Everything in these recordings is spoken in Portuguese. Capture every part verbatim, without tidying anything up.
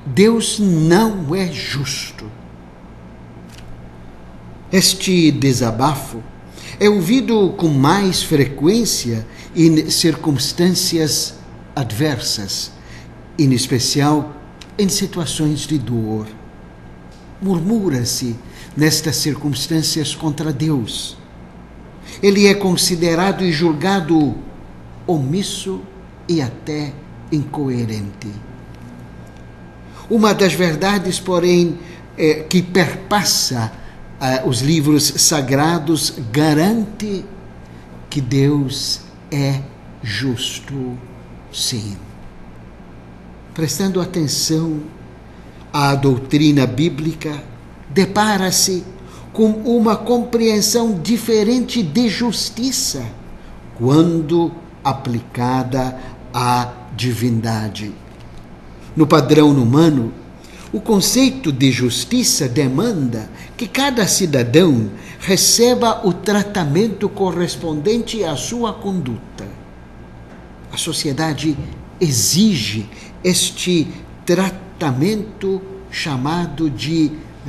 Deus não é justo. Este desabafo é ouvido com mais frequência em circunstâncias adversas, em especial em situações de dor. Murmura-se nestas circunstâncias contra Deus. Ele é considerado e julgado omisso e até incoerente. Uma das verdades, porém, é, que perpassa uh, os livros sagrados, garante que Deus é justo, sim. Prestando atenção à doutrina bíblica, depara-se com uma compreensão diferente de justiça quando aplicada à divindade. No padrão humano, o conceito de justiça demanda que cada cidadão receba o tratamento correspondente à sua conduta. A sociedade exige este tratamento chamado de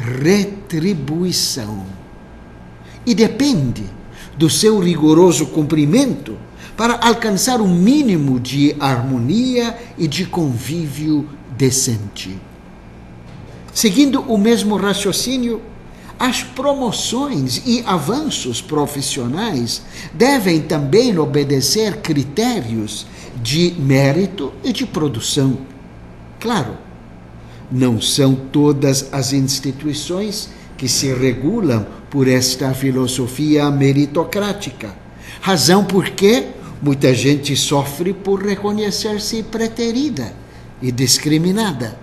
retribuição e depende do seu rigoroso cumprimento para alcançar um mínimo de harmonia e de convívio decente. Seguindo o mesmo raciocínio, as promoções e avanços profissionais devem também obedecer critérios de mérito e de produção. Claro, não são todas as instituições que se regulam por esta filosofia meritocrática, razão por que muita gente sofre por reconhecer-se preterida e discriminada.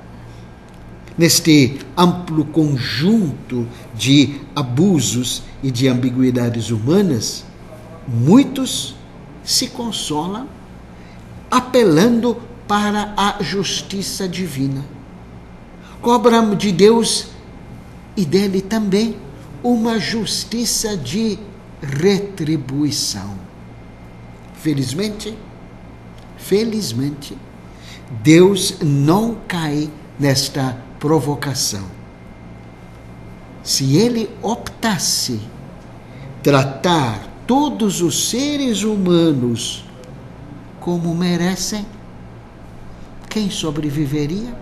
Neste amplo conjunto de abusos e de ambiguidades humanas, muitos se consolam apelando para a justiça divina. Cobram de Deus e dele também uma justiça de retribuição. Felizmente, felizmente, Deus não cai nesta provocação. Se ele optasse tratar todos os seres humanos como merecem, quem sobreviveria?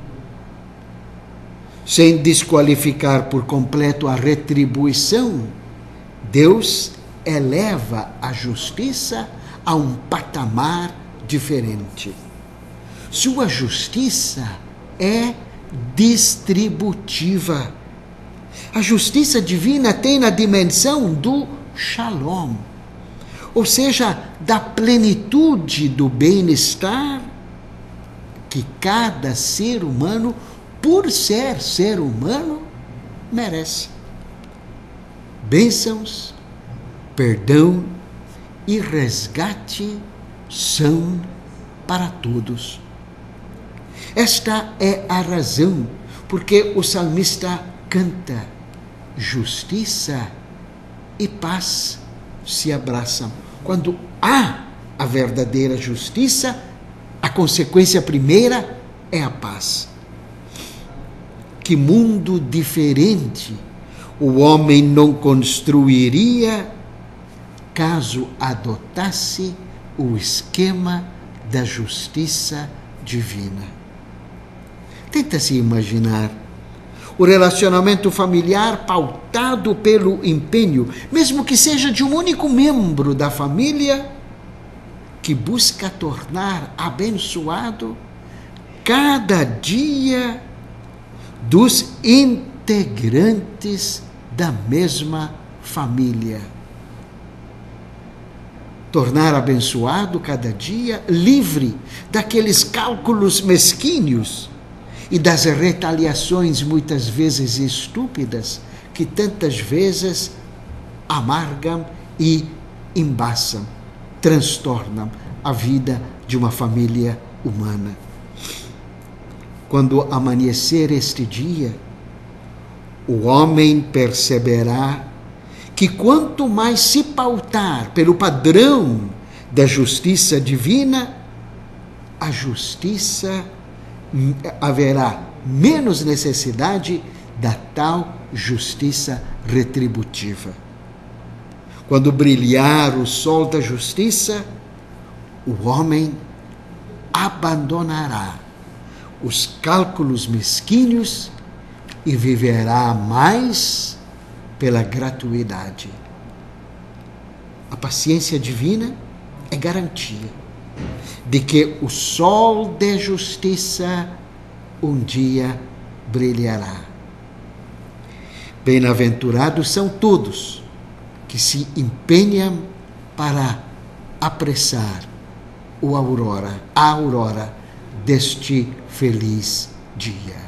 Sem desqualificar por completo a retribuição, Deus eleva a justiça a um patamar diferente. Sua justiça é distributiva. A justiça divina tem a dimensão do shalom, ou seja, da plenitude do bem-estar que cada ser humano, por ser ser humano, merece. Bênçãos, perdão e resgate são para todos. Esta é a razão porque o salmista canta: justiça e paz se abraçam. Quando há a verdadeira justiça, a consequência primeira é a paz. Que mundo diferente o homem não construiria caso adotasse o esquema da justiça divina. Tenta-se imaginar o relacionamento familiar pautado pelo empenho, mesmo que seja de um único membro da família, que busca tornar abençoado cada dia dos integrantes da mesma família. Tornar abençoado cada dia, livre daqueles cálculos mesquinhos e das retaliações muitas vezes estúpidas que tantas vezes amargam e embaçam, transtornam a vida de uma família humana. Quando amanhecer este dia, o homem perceberá que quanto mais se pautar pelo padrão da justiça divina, a justiça haverá menos necessidade da tal justiça retributiva. Quando brilhar o sol da justiça, o homem abandonará os cálculos mesquinhos e viverá mais pela gratuidade. A paciência divina é garantia de que o sol de justiça um dia brilhará. Bem-aventurados são todos que se empenham para apressar o aurora, a aurora deste feliz dia.